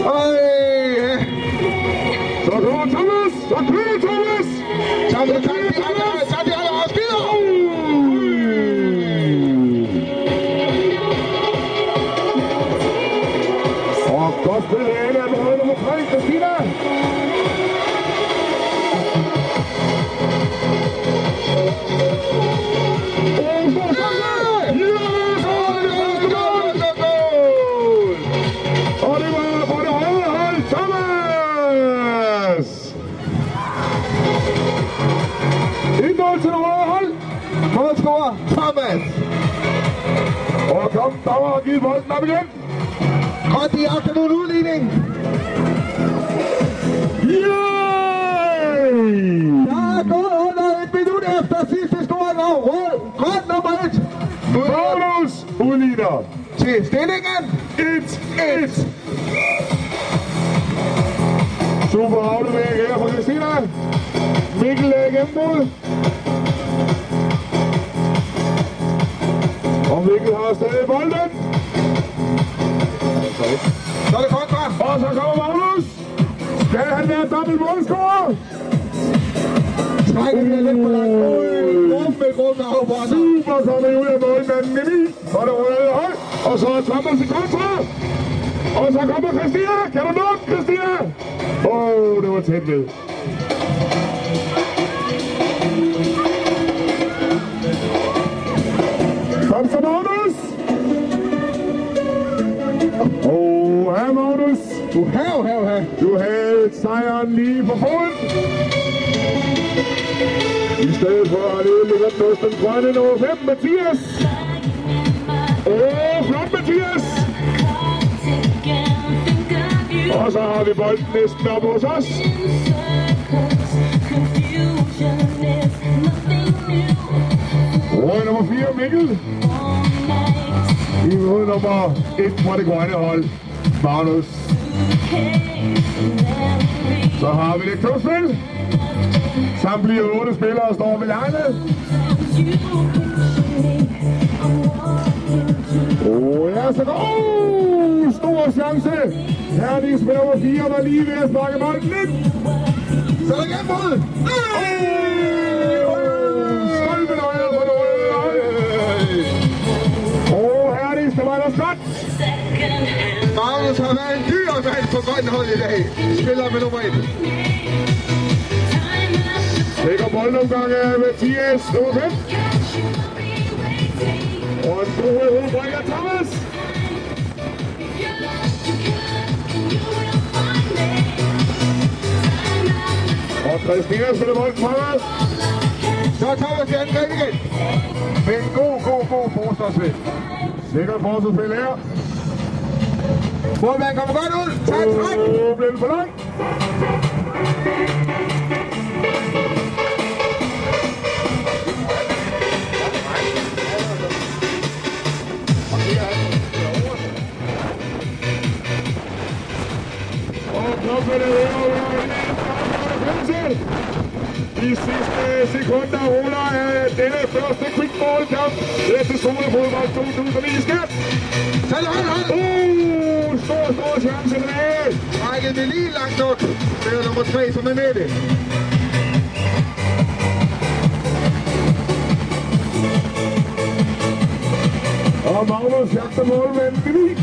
Så kommer Thomas! Så kører Thomas! Så de aller spiller! Og godt spillet af Anna med højde nummer 3, Christina! Thomas! Og kom, dommer og giv bolden op igen. Og de har efter en udligning. Yay! Der er gået under et minut efter sidste scoring og rød nummer 1. Bonus udligner. Til stillingen 1-1. Super aflevering her fra Christina. Mikkel er igennem mod. Og Mikkel har stadig bolden. Så er det kontra. Og så kommer Magnus. Skal han være dobbelt målscorer? Trækker den lidt på langt. Super kommer ud af målmanden Emil. Og der rører højt. Og så er Thomas i kontra. Og så kommer Christina. Kan du nå, Christina? Det var tæt ved. Kom så, Magnus! Her, Magnus! Du havde sejren lige på foden. I stedet for at ligger den hos den grønne nummer 5, Mathias. Flot, Mathias! Og så har vi bolden næsten op hos os. Rød nummer 4, Mikkel. I rød nummer 1 fra det grønne hold, Magnus. Så har vi det klubspil. Samtlige 8 spillere står ved landet. Ja, så går stor chance. Herning spiller nummer 4 var lige ved at snakke bolden lidt. Så er der igen mod. Stolpen øjer på det røde hold. Herning skal være der skot. Magnus har været en dyr mand på grønne hold i dag. Spiller med nummer 1. Lægger boldomgang af Mathias, nummer 5. Og en god hovedbrækker Thomas. Og Christina spiller bolden fremad. Så er Thomas i angreb igen. Med en god forsvarsspil. Sikkert forsvarsspil her. Målmanden kommer godt ud. Tag et træk. Bliver den for langt. De sidste sekunder ruller af denne første quickball-kamp. Efter Solefodbold 2009 skat. Så er det hold. Stor chance tilbage. Trækket det lige langt nok. Det er nummer 3, som er med det. Og Magnus jagter målmanden Emil.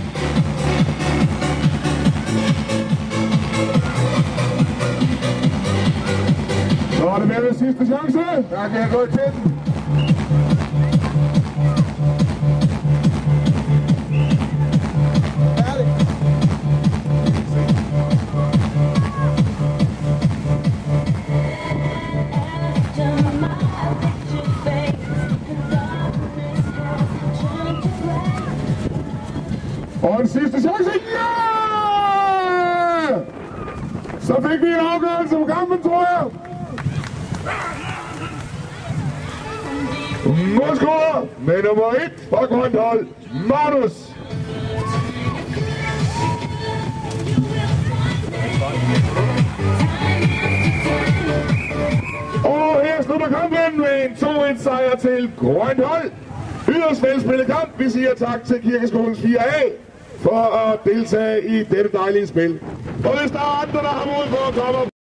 Så er det med ved sidste chance. Der kan jeg gå til den. Og en sidste chance. Ja! Så fik vi en afgørelse på kampen, tror jeg. Målscorer med nummer 1 fra grønt hold, Magnus. Og her slutter kampen med en 2-1 sejr til grønt hold. Yderst velspillet kamp. Vi siger tak til Kirkeskolens 4A. for at deltage i dette dejlige spil. Og hvis der er andre, der har mod for at komme